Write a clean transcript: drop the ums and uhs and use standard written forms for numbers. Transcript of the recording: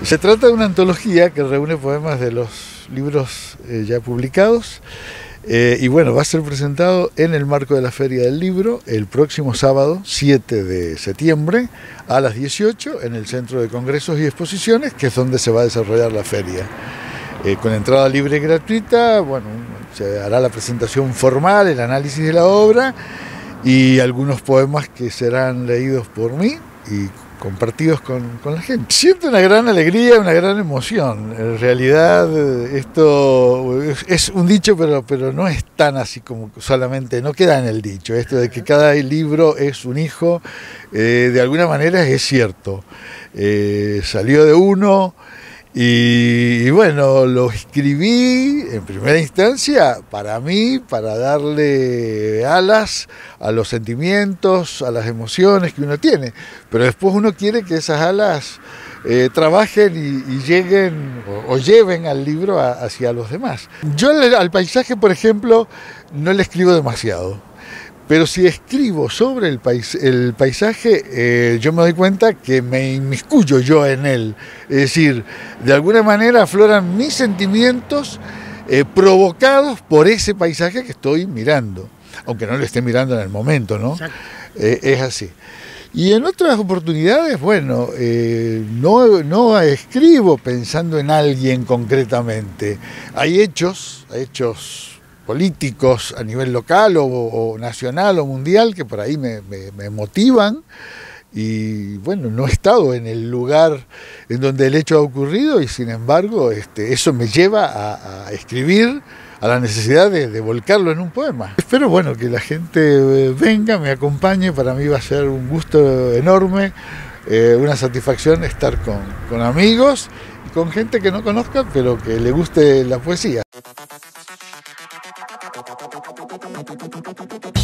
Se trata de una antología que reúne poemas de los libros ya publicados y bueno, va a ser presentado en el marco de la Feria del Libro el próximo sábado 7 de septiembre a las 18 en el Centro de Congresos y Exposiciones, que es donde se va a desarrollar la feria. Con entrada libre y gratuita, bueno, se hará la presentación formal, el análisis de la obra y algunos poemas que serán leídos por mí y compartidos con la gente. Siento una gran alegría, una gran emoción. En realidad esto es un dicho, pero no es tan así como solamente, no queda en el dicho. Esto de que cada libro es un hijo, de alguna manera es cierto. Salió de uno. Y bueno, lo escribí en primera instancia para mí, para darle alas a los sentimientos, a las emociones que uno tiene. Pero después uno quiere que esas alas trabajen y lleguen o lleven al libro hacia los demás. Yo al paisaje, por ejemplo, no le escribo demasiado. Pero si escribo sobre el paisaje, yo me doy cuenta que me inmiscuyo yo en él. Es decir, de alguna manera afloran mis sentimientos provocados por ese paisaje que estoy mirando, aunque no lo esté mirando en el momento, ¿no? Es así. Y en otras oportunidades, bueno, no escribo pensando en alguien concretamente. Hay hechos políticos a nivel local o nacional o mundial que por ahí me motivan y bueno, no he estado en el lugar en donde el hecho ha ocurrido y sin embargo eso me lleva a escribir, a la necesidad de volcarlo en un poema. Espero bueno que la gente venga, me acompañe, para mí va a ser un gusto enorme, una satisfacción estar con amigos y con gente que no conozca pero que le guste la poesía.